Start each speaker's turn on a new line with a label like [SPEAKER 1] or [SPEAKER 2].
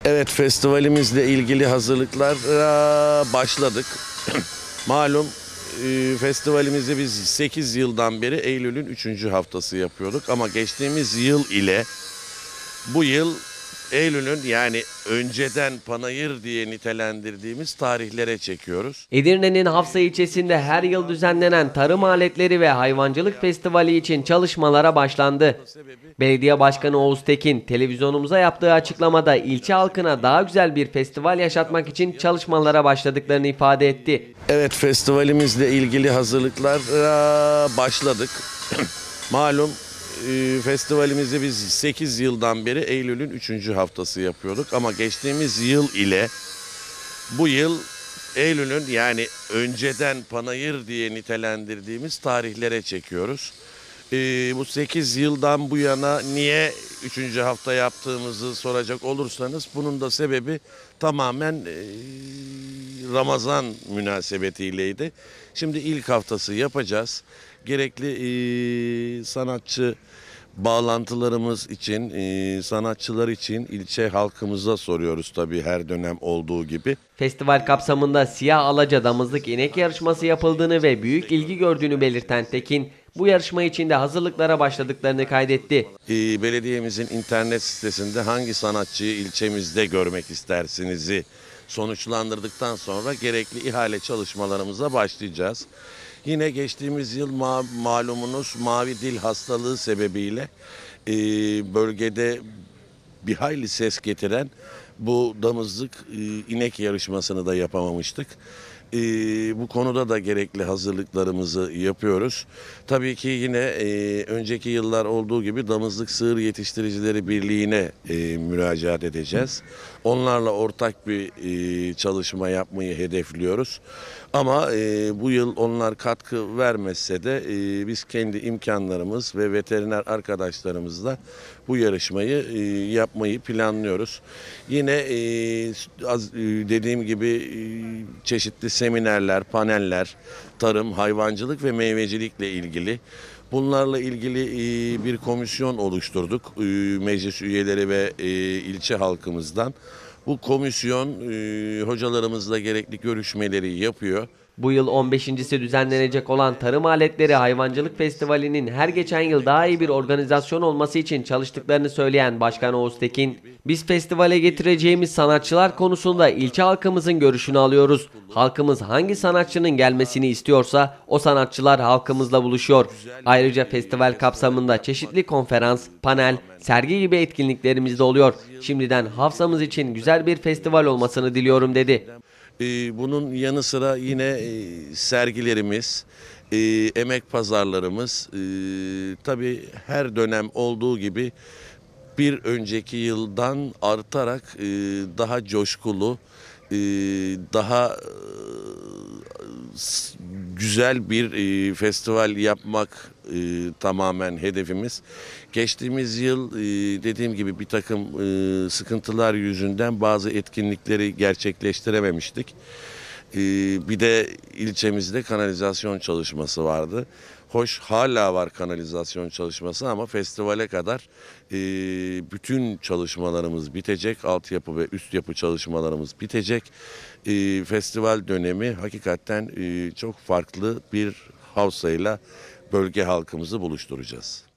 [SPEAKER 1] Evet, festivalimizle ilgili hazırlıklara başladık. Malum festivalimizi biz 8 yıldan beri Eylül'ün 3. haftası yapıyorduk. Ama geçtiğimiz yıl ile bu yıl Eylül'ün yani önceden panayır diye nitelendirdiğimiz tarihlere çekiyoruz.
[SPEAKER 2] Edirne'nin Hafsa ilçesinde her yıl düzenlenen Tarım Aletleri ve Hayvancılık Festivali için çalışmalara başlandı. Belediye Başkanı Oğuz Tekin televizyonumuza yaptığı açıklamada ilçe halkına daha güzel bir festival yaşatmak için çalışmalara başladıklarını ifade etti.
[SPEAKER 1] Evet, festivalimizle ilgili hazırlıklara başladık. Malum festivalimizi biz 8 yıldan beri Eylül'ün 3. haftası yapıyorduk. Ama geçtiğimiz yıl ile bu yıl Eylül'ün yani önceden panayır diye nitelendirdiğimiz tarihlere çekiyoruz. Bu 8 yıldan bu yana niye 3. hafta yaptığımızı soracak olursanız bunun da sebebi tamamen Ramazan münasebetiyleydi. Şimdi ilk haftası yapacağız. Gerekli sanatçı bağlantılarımız için, sanatçılar için ilçe halkımıza soruyoruz tabii her dönem olduğu gibi.
[SPEAKER 2] Festival kapsamında siyah alaca damızlık inek yarışması yapıldığını ve büyük ilgi gördüğünü belirten Tekin, bu yarışma için de hazırlıklara başladıklarını kaydetti.
[SPEAKER 1] Belediyemizin internet sitesinde hangi sanatçıyı ilçemizde görmek istersiniz'i sonuçlandırdıktan sonra gerekli ihale çalışmalarımıza başlayacağız. Yine geçtiğimiz yıl malumunuz mavi dil hastalığı sebebiyle bölgede bir hayli ses getiren bu damızlık inek yarışmasını da yapamamıştık. Bu konuda da gerekli hazırlıklarımızı yapıyoruz. Tabii ki yine önceki yıllar olduğu gibi Damızlık Sığır Yetiştiricileri Birliği'ne müracaat edeceğiz. Onlarla ortak bir çalışma yapmayı hedefliyoruz. Ama bu yıl onlar katkı vermezse de biz kendi imkanlarımız ve veteriner arkadaşlarımızla bu yarışmayı yapmayı planlıyoruz. Yine dediğim gibi çeşitli seminerler, paneller, tarım, hayvancılık ve meyvecilikle ilgili. Bunlarla ilgili bir komisyon oluşturduk meclis üyeleri ve ilçe halkımızdan. Bu komisyon hocalarımızla gerekli görüşmeleri yapıyor.
[SPEAKER 2] Bu yıl 15.si düzenlenecek olan Tarım Aletleri Hayvancılık Festivali'nin her geçen yıl daha iyi bir organizasyon olması için çalıştıklarını söyleyen Başkan Oğuz Tekin, "Biz festivale getireceğimiz sanatçılar konusunda ilçe halkımızın görüşünü alıyoruz. Halkımız hangi sanatçının gelmesini istiyorsa o sanatçılar halkımızla buluşuyor. Ayrıca festival kapsamında çeşitli konferans, panel, sergi gibi etkinliklerimiz de oluyor. Şimdiden Hafsa'mız için güzel bir festival olmasını diliyorum." dedi.
[SPEAKER 1] Bunun yanı sıra yine sergilerimiz, emek pazarlarımız tabii her dönem olduğu gibi bir önceki yıldan artarak daha coşkulu, daha güzel bir festival yapmak tamamen hedefimiz. Geçtiğimiz yıl dediğim gibi bir takım sıkıntılar yüzünden bazı etkinlikleri gerçekleştirememiştik. Bir de ilçemizde kanalizasyon çalışması vardı. Hoş hala var kanalizasyon çalışması ama festivale kadar bütün çalışmalarımız bitecek. Altyapı ve üst yapı çalışmalarımız bitecek. Festival dönemi hakikaten çok farklı bir havsayla bölge halkımızı buluşturacağız.